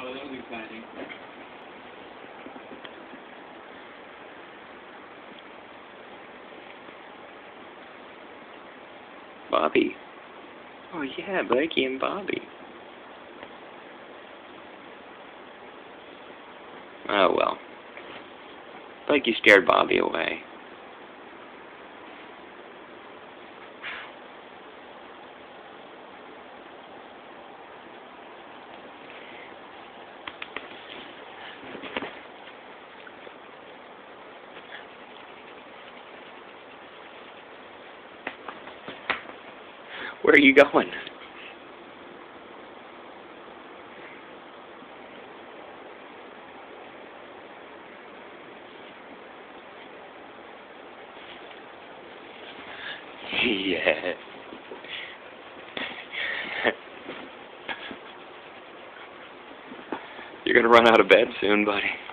Oh, that was exciting. Bobby. Oh yeah, Blakey and Bobby. Oh well. Blakey scared Bobby away. Where are you going? Yeah. You're gonna run out of bed soon, buddy.